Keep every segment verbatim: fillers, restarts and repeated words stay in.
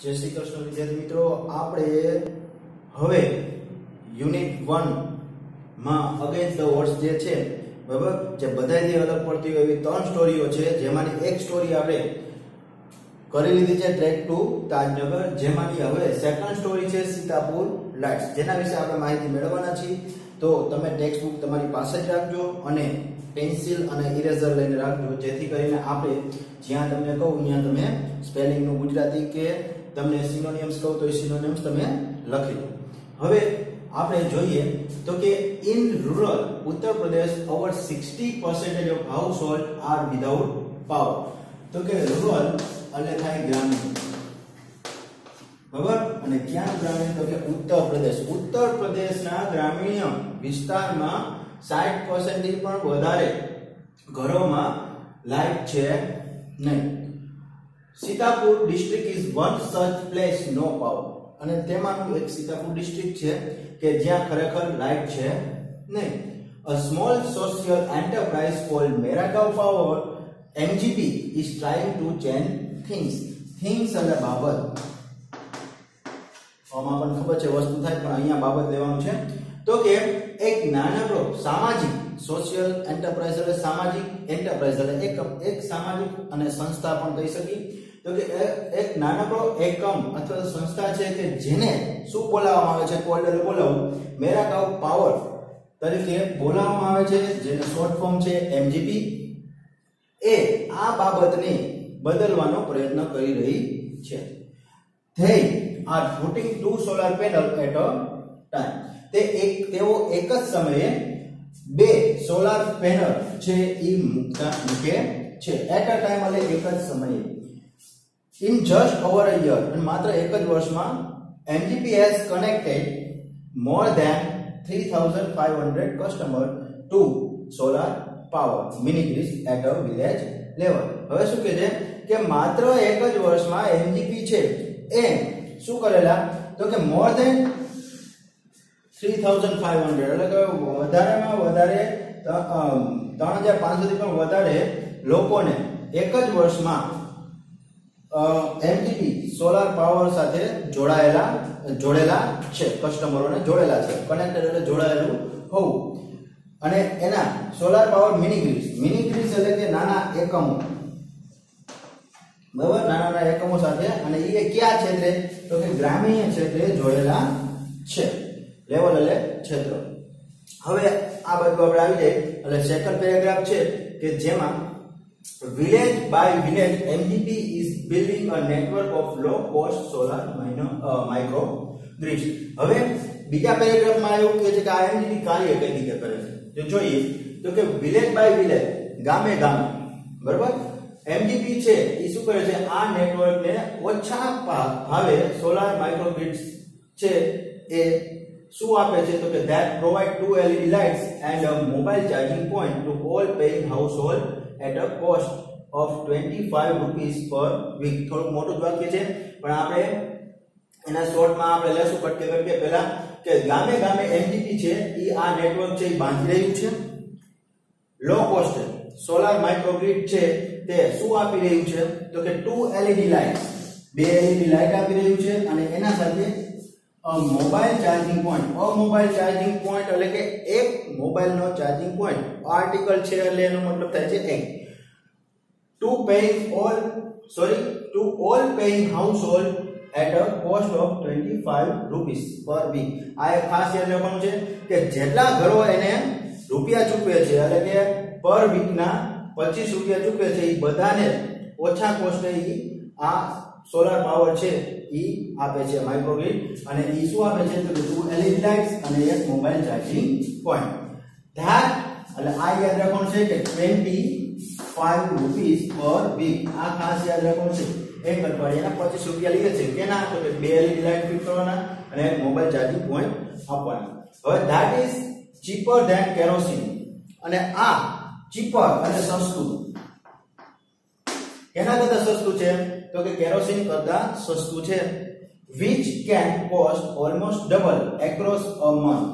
જય શ્રી કૃષ્ણ વિદ્યાર્થી મિત્રો, આપણે હવે યુનિટ વન માં અગેન્સ્ટ ધ ઓડ્સ જે છે બરાબર, જે બધાથી અલગ પડતી હોય એવી ત્રણ સ્ટોરીઓ છે, જેમાંની એક સ્ટોરી આપણે કરી લીધી છે ટ્રેક ટુ તાજનગર, જેમાંની હવે સેકન્ડ સ્ટોરી છે સીતાપુર લાઇટ્સ, જેના વિશે આપણે માહિતી મેળવવાના છીએ. તો તમે ટેક્સ્ટ બુક તમારી પાસે જ રાખજો અને પેન્સિલ અને ઇરેઝર લઈને રાખજો, જેથી કરીને આપણે જ્યાં તમને કહું ત્યાં તમે સ્પેલિંગ નું ગુજરાતી કે તમને સિનોનિમ્સ કહું તો એ સિનોનિમ્સ તમે લખી લો. હવે આપણે જોઈએ તો કે in rural Uttar Pradesh over sixty percent of household are without power. તો કે રૂરલ એટલે થાય ગ્રામીણ, બરાબર, અને ક્યાં ગ્રામીણ? તો કે ઉત્તર પ્રદેશ. ઉત્તર પ્રદેશના ગ્રામીણ વિસ્તારમાં સાઠ ટકા થી પણ વધારે ઘરોમાં લાઇટ છે નહીં. Sitapur district is one such place no power, અને તેમાંનું એક સીતાપુર ડિસ્ટ્રિક્ટ છે કે જ્યાં ખરેખર લાઇટ છે નહીં. A small social enterprise called Meragaon power M G P is trying to change things. Things એટલે બાબત. આમાં પણ ખબર છે વસ્તુ થાય, પણ અહીંયા બાબત લેવાનું છે. તો કે એક નાનકડો સામાજિક સોશિયલ એન્ટરપ્રાઇઝ એટલે સામાજિક એન્ટરપ્રાઇઝ એટલે એક એક સામાજિક અને સંસ્થા પણ કહી શકી. તો કે એક નાનકડો એકમ અથવા સંસ્થા છે કે જેને શું બોલાવવામાં આવે છે, કોલ્ડ એટલે બોલાવવું, મેરાગાંવ પાવર તરીકે બોલાવવામાં આવે છે, જેનો શોર્ટ ફોર્મ છે M G P. એ આ બાબતને બદલવાનો પ્રયત્ન કરી રહી છે. they are putting two solar panel at a time. તે એક તેઓ એક જ સમયે બે સોલાર પેનલ છે એ મૂકતા મૂકે છે. એટ અ ટાઈમ એટલે એક જ સમયે. In just over a year, અને માત્ર એક જ વર્ષમાં M G P has connected more than three thousand five hundred customers to solar power mini grid at a village level. હવે શું કહે છે કે માત્ર એક જ વર્ષમાં M G P છે એ શું કરેલા? તો કે more than three thousand five hundred એટલે કે વધારેમાં વધારે ત્રણ હજાર પાંચસો થી પણ વધારે લોકોને એક જ વર્ષમાં M G P solar power સાથે જોડાયેલા જોડેલા છે, કસ્ટમરોને જોડેલા છે. કનેક્ટેડ એટલે જોડાયેલું હોવું. અને એના solar power mini grid, mini grid એટલે કે નાના એકમો, બરાબર, નાના નાના એકમો સાથે, અને એ ક્યાં ક્ષેત્રે? તો કે ગ્રામીણ ક્ષેત્રે જોડેલા છે. લેવલ એટલે ક્ષેત્ર. હવે આ બધું આપણે આવી જાય એટલે સેકન્ડ પેરેગ્રાફ છે કે જેમાં village by village M G P is building a network of low cost solar micro grids. હવે બીજા પેરેગ્રાફમાં એવું કહે છે કે આ M G P કાર્ય કઈ રીતે કરે છે. જો જોઈએ તો કે વિલેજ બાય વિલેજ, ગામે ગામે, બરાબર, M G P છે એ શું કરે છે? આ નેટવર્કને ઓછા ભાવે સોલાર માઇક્રો ગ્રીડ્સ છે એ શું આપે છે? તો કે that provide two L E D lights and a mobile charging point to all paying household at a cost of twenty-five rupees per week. થોડું મોટું વાક્ય છે પણ આપણે એના શોર્ટમાં આપણે લેશું કટકે કટકે. પહેલા કે ગામે ગામે M G P છે એ આ નેટવર્ક છે એ બાંધી રહ્યું છે. Low cost solar micro grid છે તે શું આપી રહ્યું છે? તો કે two L E D light, બે L E D લાઇટ આપી રહ્યું છે, અને એના સાથે mobile charging point. A mobile charging point એટલે કે એક મોબાઈલનો ચાર્જિંગ પોઈન્ટ. આર્ટિકલ છે એટલે એનો મતલબ થાય છે એક. To paying all sorry to all paying household at a cost of twenty-five rupees per week. આ એક ખાસ યાદ રાખવાનું છે કે જેટલા ઘરો એને રૂપિયા ચૂકવે છે એટલે કે પર વીક ના પચીસ રૂપિયા ચૂકવે છે, એ બધાને ઓછા કોસ્ટે ઈ આ સોલાર પાવર છે ઈ આપે છે માઇક્રો ગ્રીડ. અને ઈ શું આપે છે? તો two L E D lights અને એક મોબાઈલ ચાર્જિંગ પોઈન્ટ. ધેટ એટલે આ યાદ રાખવાનું છે કે twenty-five rupees per week. આ ખાસ યાદ રાખવાનું છે. એક અઠવાડિયાના પચીસ રૂપિયા લે છે. કેના? તો કે બે L E D light fit કરવાના અને એક મોબાઈલ ચાર્જિંગ પોઈન્ટ આપવાના. હવે that is cheaper than kerosene. અને આ ચીપર એટલે સસ્તું. કેના કરતા સસ્તું છે? તો કે કેરોસીન કરતા સસ્તું છે. which can cost almost double across a month.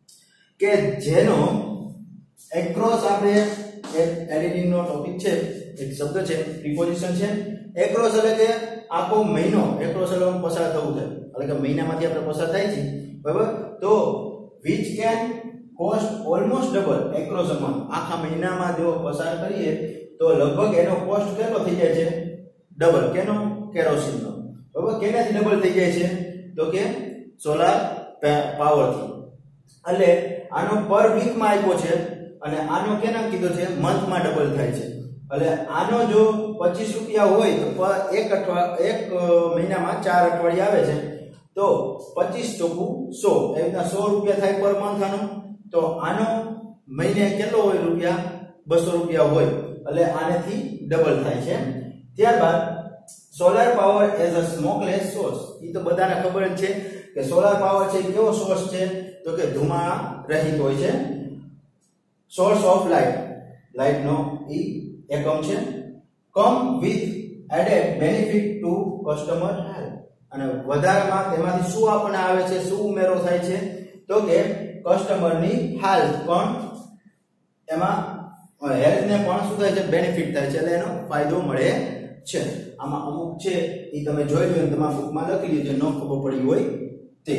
કે જેનો એક્રોસ આપણે એક એડિટિંગ નો ટોપિક છે એક શબ્દ છે, પ્રિપોઝિશન છે. એક્રોસ એટલે કે આખો મહિનો, એક્રોસ એટલે પસાર થવું છે, એટલે કે મહિનામાંથી આપણે પસાર થાય છે, બરાબર. તો which can cost almost double across a month. આખા મહિનામાં જો પસાર કરીએ તો લગભગ એનો કોસ્ટ કેટલો થઈ જાય છે? ડબલ. કેનો? કેરોસીનનો. બરાબર. કેનાથી ડબલ થઈ જાય છે? તો કે સોલાર પાવરથી. એટલે આનો પર વીક માં આપ્યો છે અને આનો કેના કીધો છે? મંથમાં ડબલ થાય છે. એટલે આનો જો પચીસ રૂપિયા હોય તો પર એક અઠવાડિયા એક મહિનામાં ચાર અઠવાડિયા આવે છે, તો પચીસ ચોકુ સો, એ રીતના સો રૂપિયા થાય પર મંથ આનો. તો આનો મહિને કેટલો હોય રૂપિયા? બસો રૂપિયા હોય. એટલે આનેથી ડબલ થાય છે. ત્યારબાદ solar power as a smokeless source. એ તો બધાને ખબર જ છે કે સોલાર પાવર છે કેવો સોર્સ છે? તો કે ધુમાડા રહિત હોય છે. સોર્સ ઓફ લાઇટ, લાઇટ નો ઈ એકમ છે. Come with added benefit to customer health. અને વધારામાં તેમાંથી શું આપણને આવે છે? શું ઉમેરો થાય છે? તો કે કસ્ટમરની હેલ્થ પણ, એમાં હેલ્થને પણ શું થાય છે? બેનિફિટ થાય છે, એટલે એનો ફાયદો મળે છે. આમાં અમુક છે એ તમે જોઈ લો, તમારા બુકમાં લખી લીધું છે, ન ખબર પડી હોય તે.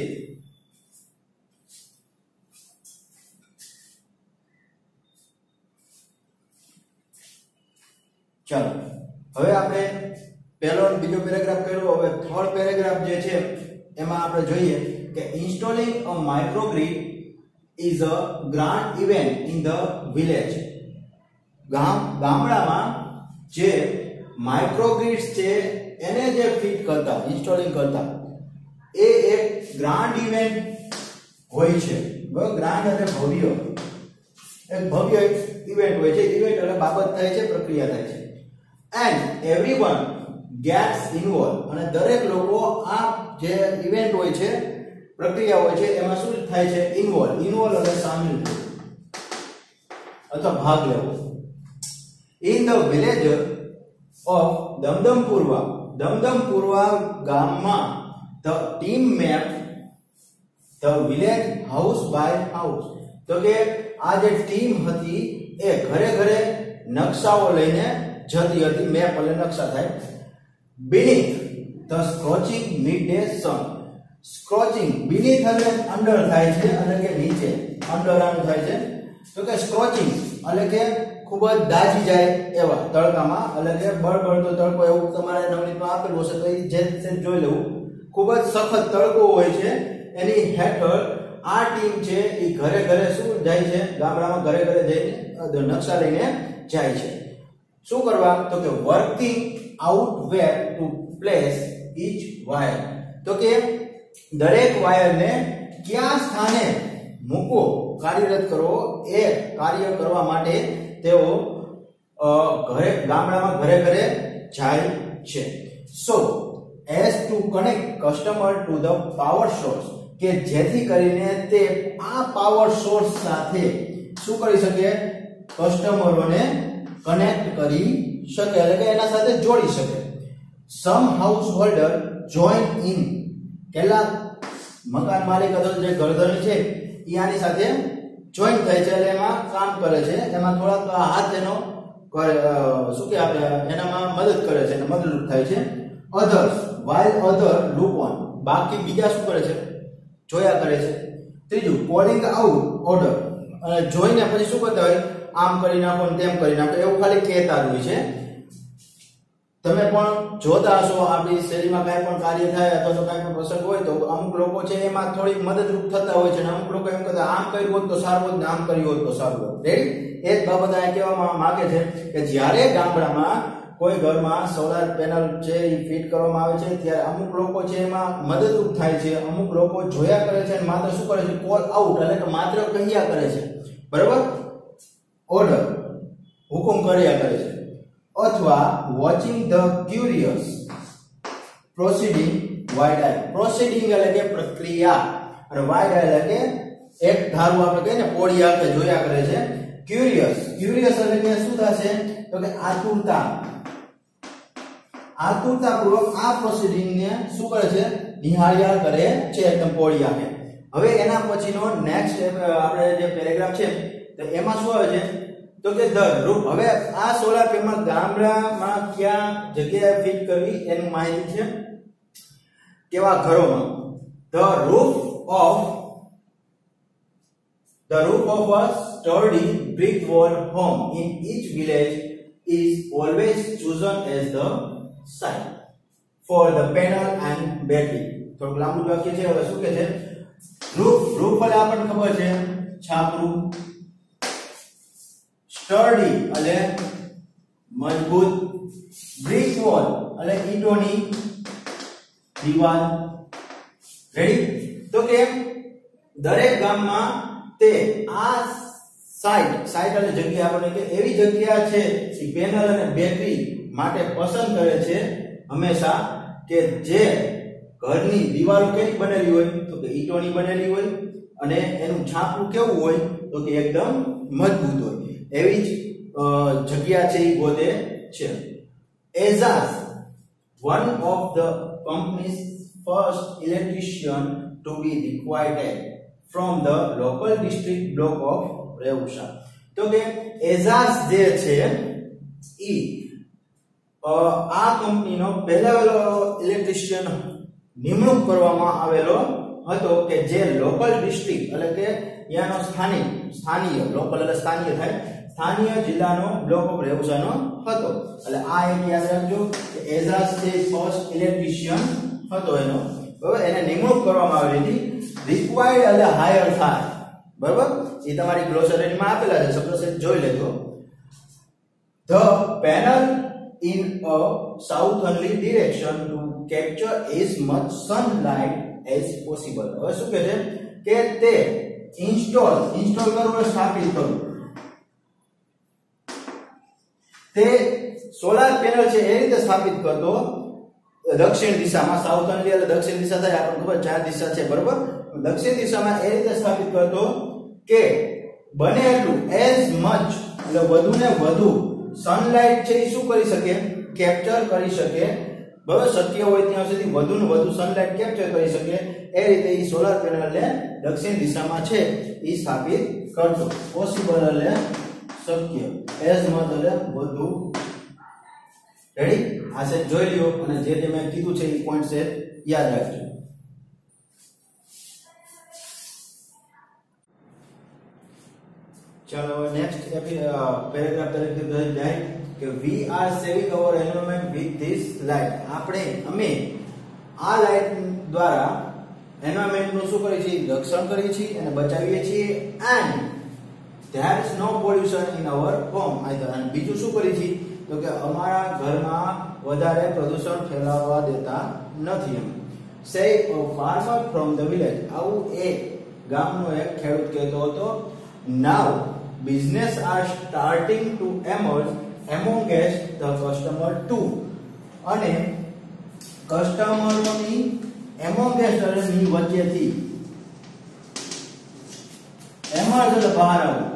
ચાલો, હવે આપણે પહેલો અને બીજો પેરેગ્રાફ કર્યો. હવે થર્ડ પેરેગ્રાફ જે છે એમાં આપણે જોઈએ કે installing a microgrid is a grand event in the village. ગામ ગામડામાં જે માઇક્રોગ્રીડ્સ છે એને જે ફિટ કરતા, ઇન્સ્ટોલિંગ કરતા, એ એક ગ્રાન્ડ ઇવેન્ટ હોય છે. બરાબર. ગ્રાન્ડ એટલે ભવ્ય, એક ભવ્ય ઇવેન્ટ હોય છે. ઇવેન્ટ એટલે બાબત થાય છે, પ્રક્રિયા થાય છે. And everyone gets involve. અને દરેક લોકો આ જે ઇવેન્ટ હોય છે, પ્રક્રિયા હોય છે, એમાં શું થાય છે? ઇન્વોલ્વ. ઇન્વોલ્વ એટલે સામેલ થવું અથવા ભાગ લેવો. In the village of Damdampurwa. Damdampurwa ગામમાં the team map the village house by house. તો કે આ જે ટીમ હતી એ ઘરે ઘરે નકશાઓ લઈને જતી હતી. મેપ એટલે નકશા થાય. beneath the scorching midday sun. Scorching, beneath એટલે અંડર થાય છે, એટલે કે નીચે, અંડર આનું થાય છે. તો કે સ્કોચિંગ એટલે કે ખૂબ જ દાજી જાય એવા તડકામાં, એટલે કે બળબળતો તડકો, એવું તમારે નવનીતમાં આપેલું હશે તો એ જે જોઈ લેવું. ખૂબ જ સખત તડકો હોય છે, એની હેઠળ આ ટીમ છે એ ઘરે ઘરે શું જાય છે? ગામડામાં ઘરે ઘરે જઈને નકશા લઈને જાય છે. શું કરવા? તો કે working out where to place each wire. તો કે દરેક વાયરને કયા સ્થાને મૂકો, કાર્યરત કરવો, એ કાર્ય કરવા માટે તેઓ ઘરે ગામડામાં ઘરે ઘરે જાય છે. So as to connect customer to the power source. કે જેથી કરીને તે આ પાવર સોર્સ સાથે શું કરી શકે? કસ્ટમરોને કનેક્ટ કરી શકે, એટલે કે એના સાથે જોડી શકે. Some householder join in. કેટલાક મકાન માલિક અથવા જે ઘરધણી છે એ આની સાથે જોઈન થાય છે, એટલે એમાં કામ કરે છે. એમાં થોડાક હાથ એનો શું કે આપણે એનામાં મદદ કરે છે, એને મદદરૂપ થાય છે. Others while other look on. બાકી બીજા શું કરે છે? જોયા કરે છે. ત્રીજું પોલિંગ આઉટ ઓર્ડર. અને જોઈને પછી શું કરતા હોય? આમ કરી નાખો ને તેમ કરી નાખો, એવું ખાલી કહેતા હોય છે. તમે પણ જોતા હશો આપણી શેરીમાં કાંઈ પણ કાર્ય થાય અથવા તો કાંઈ પણ પ્રસંગ હોય તો અમુક લોકો છે એમાં થોડીક મદદરૂપ થતા હોય છે, અને અમુક લોકો એમ કહેતા આમ કર્યું હોત તો સારું હોત ને આમ કર્યું હોત તો સારું હોત. રેડી? એ જ બાબત આ કહેવામાં માંગે છે કે જ્યારે ગામડામાં કોઈ ઘરમાં સોલાર પેનલ છે એ ફિટ કરવામાં આવે છે ત્યારે અમુક લોકો છે એમાં મદદરૂપ થાય છે, અમુક લોકો જોયા કરે છે અને માત્ર શું કરે છે? કોલ આઉટ, એટલે કે માત્ર કહ્યા કરે છે. બરાબર? ઓર્ડર, હુકમ કર્યા કરે છે. અથવા watching the curious proceeding wide eye. Proceeding એટલે કે પ્રક્રિયા, અને વાઇડ આઈ એટલે કે એક ધારું આપણે કહીએ ને પોળી આંખે જોયા કરે છે. ક્યુરિયસ, ક્યુરિયસ એટલે કે શું થશે? તો કે આતુરતા, આતુરતાપૂર્વક આ પ્રોસીડિંગ ને શું કરે છે? નિહાળ્યા કરે છે એકદમ પોળી આંખે. હવે એના પછીનો નેક્સ્ટ આપણે જે પેરેગ્રાફ છે તો એમાં શું આવે છે? તો કે ધ રૂફ. હવે આ સોલાર પેનલ ગામડામાં ક્યાં જગ્યાએ ફિટ કરવી એની માહિતી છે. કેવા ઘરોમાં? The roof of The roof of a sturdy brick wall home in each village is always chosen as the site for the panel and battery. થોડું લાંબુ વાક્ય છે. હવે શું કહે છે? રૂફ રૂફ એટલે આપણને ખબર છે છાપરું, સ્ટર્ડી એટલે મજબૂત, બ્રિક વોલ એટલે ઈંટોની દીવાલ. રેડી? તો કે દરેક ગામમાં તે આ સાઇટ સાઇટ એટલે જગ્યા આપણે કે એવી જગ્યા છે જે પેનલ અને બેટરી માટે પસંદ કરે છે હંમેશા કે જે ઘરની દીવાલો કેવી બનેલી હોય તો કે ઈંટોની બનેલી હોય અને એનું છાપરું કેવું હોય તો કે એકદમ મજબૂત હોય. એવી જ જગ્યા છે એ ગોતે છે. Ejaz one of the company's first electrician to be required from the local district block of Revusha. તો કે એઝાઝ જે છે ઈ આ કંપનીનો પહેલો ઇલેક્ટ્રિશિયન નિમણૂક કરવામાં આવેલો હતો કે જે લોકલ ડિસ્ટ્રિક્ટ એટલે કે યાનો સ્થાનિક સ્થાનીય લોકલ એટલે સ્થાનીય થાય સ્થાનીય જિલ્લાનો બ્લોક ઓફ રેવુસાનો હતો. એટલે આ એક યાદ રાખજો કે એઝાઝ છે ફર્સ્ટ ઇલેક્ટ્રિશિયન હતો એનો. બરાબર? એને નિમણૂક કરવામાં આવેલી હતી. રિક્વાયર્ડ એટલે હાયર થાય. બરાબર? એ તમારી ગ્લોસરીમાં આપેલા છે, શબ્દ સેટ જોઈ લેજો. The panel in a southerly direction to capture as much sunlight as possible. હવે શું કહે છે કે તે ઇન્સ્ટોલ ઇન્સ્ટોલ કરવું સ્થાપિત કરવું. તે સોલાર પેનલ છે એ રીતે સ્થાપિત કરતો દક્ષિણ દિશામાં. સાઉથર્લી એટલે દક્ષિણ દિશા થાય, આપણને ખબર ચાર દિશા છે. બરોબર? દક્ષિણ દિશામાં એ રીતે સ્થાપિત કરતો કે બને એટલું એઝ મચ એટલે વધુ ને વધુ સનલાઇટ છે એ શું કરી શકે? કેપ્ચર કરી શકે. બરાબર? શક્ય હોય ત્યાં સુધી વધુ ને વધુ સનલાઇટ કેપ્ચર કરી શકે એ રીતે એ સોલાર પેનલને દક્ષિણ દિશામાં છે એ સ્થાપિત કરતો. પોસિબલ એટલે શક્ય, એઝ મચ એટલે વધુ. રેડી? આ સેટ જોઈ લ્યો અને જે જે મેં કીધું છે એ પોઈન્ટ છે યાદ રાખજો. ચલો નેક્સ્ટ પેરેગ્રાફ તરીકે જાય કે we are saving our environment with this light. આપણે અમે આ લાઇટ દ્વારા એન્વાયરમેન્ટનું શું કરીએ છીએ? રક્ષણ કરીએ છીએ અને બચાવીએ છીએ. And there is no pollution in our home either. અને બીજું શું કરીએ છીએ તો કે અમારા ઘરમાં વધારે પ્રદૂષણ ફેલાવવા દેતા નથી. એમ say a farmer from the village. આવું એક ગામનો એક ખેડૂત કહેતો હતો. નાઉ business are starting to emerge amongst the customer too. અને કસ્ટમરોની amongst ની વચ્ચેથી emerge એટલે બહાર આવવું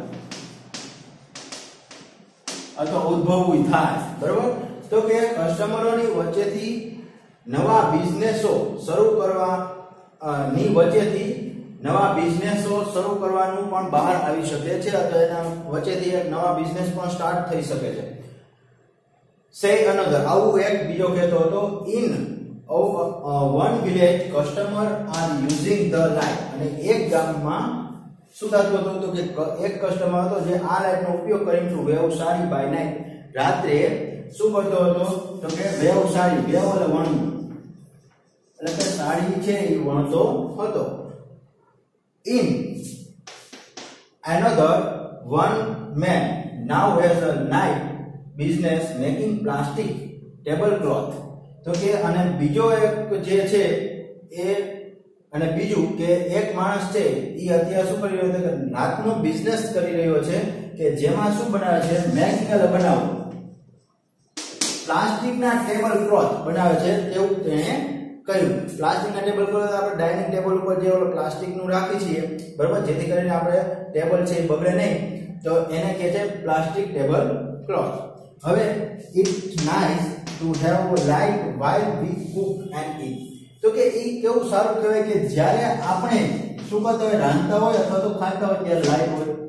અથવા ઉદ્ભવવું થાય. બરોબર? તો કે કસ્ટમરોની વચ્ચેથી નવા બિઝનેસો શરૂ કરવા ની વચ્ચેથી નવા બિઝનેસો શરૂ કરવાનું પણ બહાર આવી શકે છે અથવા એના વચ્ચેથી એક નવા બિઝનેસ પણ સ્ટાર્ટ થઈ શકે છે. સે અનધર. આવું એક બીજો કહેતો હતો. In one village customer are using the light. અને એક ગામમાં શું થતું હતું તો કે એક કસ્ટમર હતો જે આ લાઇટનો ઉપયોગ કરીને વ્યવસાય બાય નાઇટ રાત્રે શું કરતો હતો તો કે વ્યવસાય વેવ એટલે વણવું એટલે કે સાડી છે એ વણતો હતો. In another one man now has a night business making plastic tablecloth. તો કે અને બીજો એક જે છે એ અને બીજું કે એક માણસ છે એ અત્યારે શું કરી રહ્યો છે કે રાતનો બિઝનેસ કરી રહ્યો છે કે જેમાં શું બનાવે છે? મેકિંગ એટલે બનાવવું. પ્લાસ્ટિકના ટેબલ ક્લોથ બનાવે છે તેવું તેણે કહ્યું. પ્લાસ્ટિકના ટેબલ ક્લોથ આપણે ડાઇનિંગ ટેબલ ઉપર જે ઓલો પ્લાસ્ટિકનું રાખી છીએ, બરાબર, જેથી કરીને આપણે ટેબલ છે એ બગડે નહીં, તો એને કહે છે પ્લાસ્ટિક ટેબલ ક્લોથ. હવે it's nice to have light while we cook and eat. તો કે એ કેવું સારું કહેવાય કે જ્યારે આપણે શું કરતા હોય રાંધતા હોય અથવા તો ખાતા હોય ત્યારે લાઇટ હોય.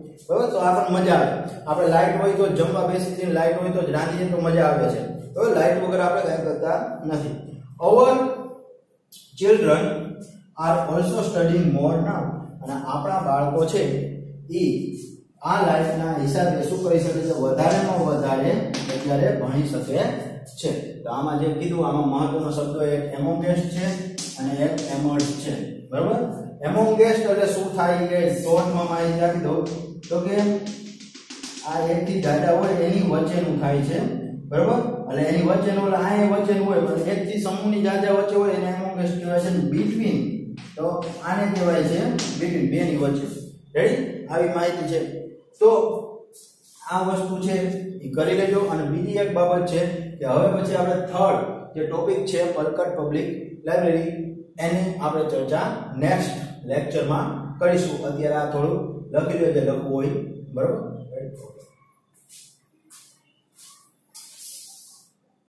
બરાબર, તો આપણને મજા આવે. આપણે લાઈટ હોય તો જમવા બેસી જઈને, લાઈટ હોય તો જ રાંધીએ તો મજા આવે છે. બરાબર, લાઈટ વગર આપણે કાંઈ કરતા નથી. Our children are also studying more now. અને આપણા બાળકો છે એ આ લાઈફના હિસાબે શું કરી શકે છે? વધારેમાં વધારે અત્યારે ભણી શકે છે. તો આમાં જે કીધું, આમાં મહત્વનો શબ્દ એક એમોંગેસ્ટ છે અને એક એમર્જ છે. બરાબર, એમોંગેસ્ટ એટલે શું થાય કે શોર્ટમાં માહિતી આપી દઉં તો કે આ એક થી જાડા હોય એની વચ્ચેનું થાય છે. બરાબર, એટલે એની વચ્ચેનું એટલે આ વચ્ચેનું હોય, પણ એક થી સમૂહની જાડા વચ્ચે હોય એને એમોંગેસ્ટ કહેવાય છે. બિટવીન તો આને કહેવાય છે બિટવીન, બેની વચ્ચે. રેડી, આવી માહિતી છે. તો આ વસ્તુ છે એ કરી લેજો. અને બીજી એક બાબત છે કે હવે પછી આપણે થર્ડ જે ટોપિક છે પલકટ પબ્લિક લાઇબ્રેરી, એની આપણે ચર્ચા નેક્સ્ટ લેક્ચરમાં કરીશું. અત્યારે આ થોડું લખી લો જે લખવું હોય. બરાબર.